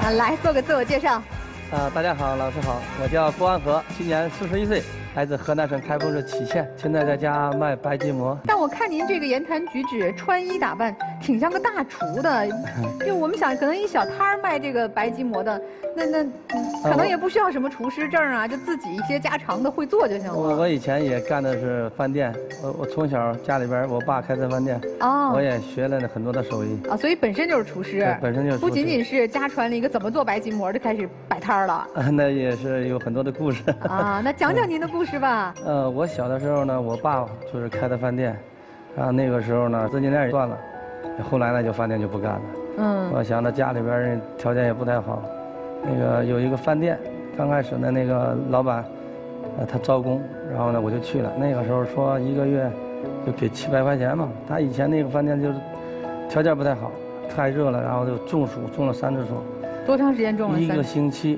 啊，来做个自我介绍。 大家好，老师好，我叫郭安和，今年41岁，来自河南省开封市杞县，现在在家卖白吉馍。 但我看您这个言谈举止、穿衣打扮，挺像个大厨的。就我们想，可能一小摊儿卖这个白吉馍的，那可能也不需要什么厨师证啊，就自己一些家常的会做就行了。 我以前也干的是饭店，我从小家里边我爸开的饭店，我也学了很多的手艺啊，所以本身就是厨师， 本身就是厨师， 不仅仅是家传了一个怎么做白吉馍就开始摆摊儿了。 那也是有很多的故事啊。那讲讲您的故事吧。 我小的时候呢，我爸就是开的饭店，然后那个时候呢资金链也断了，后来呢就饭店就不干了。我想着家里边条件也不太好，那个有一个饭店，刚开始的那个老板，他招工，然后呢我就去了。那个时候说1个月就给700块钱嘛。他以前那个饭店就是条件不太好，太热了，然后就中暑，中了3次暑。 多长时间中了 ？1个星期。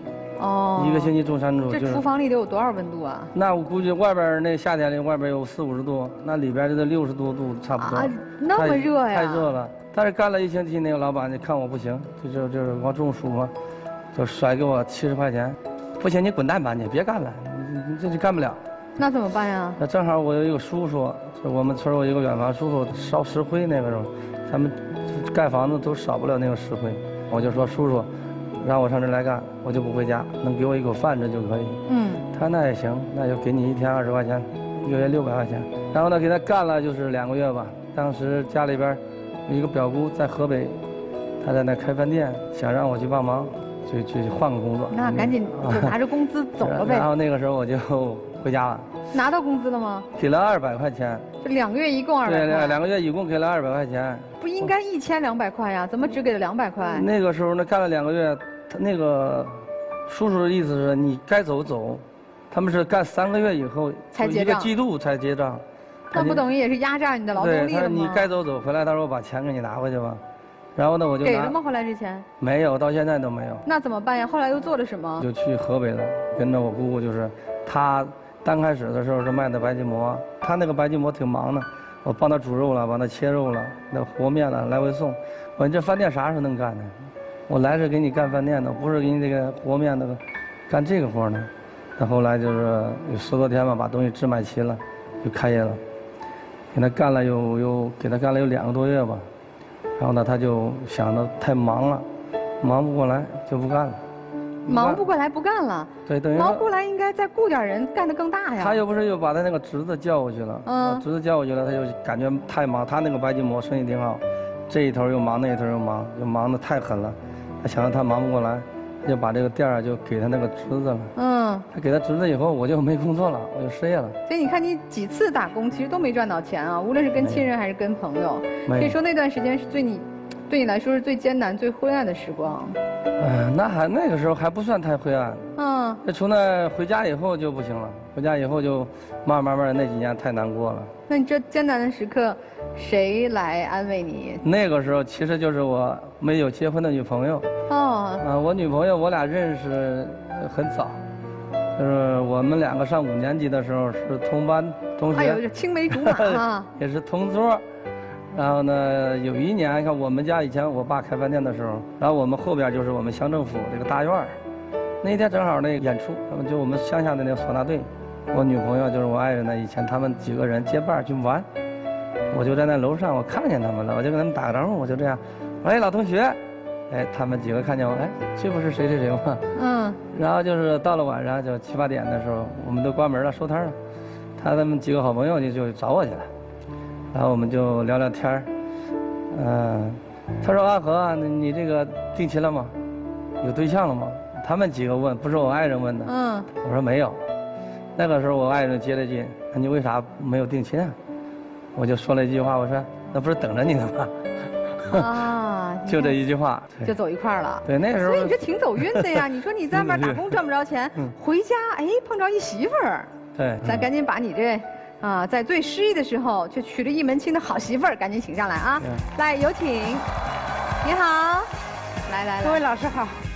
1 个星期中3次暑。 这厨房里得有多少温度啊？ 那我估计外边那夏天里外边有40、50度，那里边就得60多度差不多。 那么热呀？ 太热了。但是干了1星期，那个老板就看我不行，就是我中暑嘛，就甩给我70块钱。不行，你滚蛋吧，你别干了，你这就干不了。 那怎么办呀？ 那正好我有一个叔叔，就我们村有一个远房叔叔烧石灰，那个时候咱们盖房子都少不了那个石灰。我就说叔叔，让我上这来干，我就不回家，能给我一口饭吃就可以。他那也行，那就给你1天20块钱，1个月600块钱。然后呢，给他干了就是2个月吧。当时家里边有一个表姑在河北，她在那开饭店，想让我去帮忙，去换个工作。 那赶紧就拿着工资走了呗。 然后那个时候我就回家了。 拿到工资了吗？ 给了200块钱。 这2个月一共200块。 对，2个月一共给了200块钱。 不应该1200块呀？怎么只给了200块？ 那个时候呢，干了2个月，他那个叔叔的意思是你该走走，他们是干3个月以后才结账 ，1个季度才结账。 那不等于也是压榨你的劳动力了吗？ 对，他说你该走走，回来到时候把钱给你拿回去吧。然后呢，我就给了吗？后来这钱？ 没有，到现在都没有。 那怎么办呀？后来又做了什么？ 就去河北了，跟着我姑姑，就是他刚开始的时候是卖的白吉馍，他那个白吉馍挺忙的，我帮他煮肉了，帮他切肉了，那和面了，来回送。我说你这饭店啥时候能干呢？我来是给你干饭店的，不是给你这个和面的，干这个活呢。那后来就是有10多天吧，把东西置买齐了，就开业了。给他干了给他干了有2个多月吧，然后呢，他就想着太忙了，忙不过来就不干了。 忙不过来不干了。 对，等于忙不过来应该再雇点人干得更大呀。 他又不是又把他那个侄子叫过去了，侄子叫过去了，他就感觉太忙，他那个白吉馍生意挺好，这一头又忙，那一头又忙，就忙得太狠了。他想着他忙不过来，他就把这个店儿就给他那个侄子了。他给他侄子以后，我就没工作了，我就失业了。 所以你看，你几次打工其实都没赚到钱啊，无论是跟亲人还是跟朋友。可以说那段时间是对你来说是最艰难、最灰暗的时光。 那个时候还不算太灰暗。那从那回家以后就不行了，回家以后就慢慢的那几年太难过了。 那你这艰难的时刻，谁来安慰你？ 那个时候其实就是我没有结婚的女朋友。我女朋友我俩认识很早，就是我们2个上5年级的时候是同班同学。 哎呦，这青梅竹马啊！ 也是同桌。然后呢，有一年看我们家以前我爸开饭店的时候，然后我们后边就是我们乡政府这个大院儿。那天正好那个演出，就我们乡下的那个唢呐队，我女朋友就是我爱人呢，以前他们几个人结伴去玩，我就在那楼上我看见他们了，我就跟他们打个招呼，我就这样，哎老同学，哎他们几个看见我，哎这不是谁谁谁吗？然后就是到了晚上就7、8点的时候，我们都关门了收摊了，他们几个好朋友就找我去了。然后我们就聊聊天儿，他说阿和，你这个定亲了吗？有对象了吗？他们几个问，不是我爱人问的。我说没有。那个时候我爱人接了句，那你为啥没有定亲啊？我就说了一句话，我说那不是等着你呢吗？就这一句话， 就走一块儿了。 对，那时候。 所以你这挺走运的呀！你说你在外面打工赚不着钱，回家碰着一媳妇儿。对，咱赶紧把你这。在最失意的时候却娶了一门亲的好媳妇儿，赶紧请上来啊！来，有请。你好，来， 各位老师好。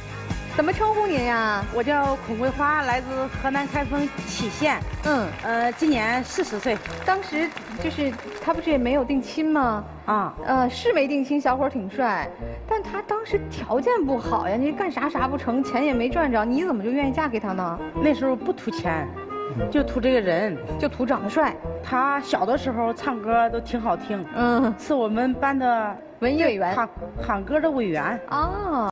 怎么称呼您呀？ 我叫孔桂花，来自河南开封杞县。今年40岁。 当时就是他不是也没有定亲吗？是没定亲，小伙挺帅，但他当时条件不好呀，你干啥不成，钱也没赚着，你怎么就愿意嫁给他呢？ 那时候不图钱，就图这个人， 就图长得帅。 他小的时候唱歌都挺好听，是我们班的文艺委员， 喊歌的委员。 哦。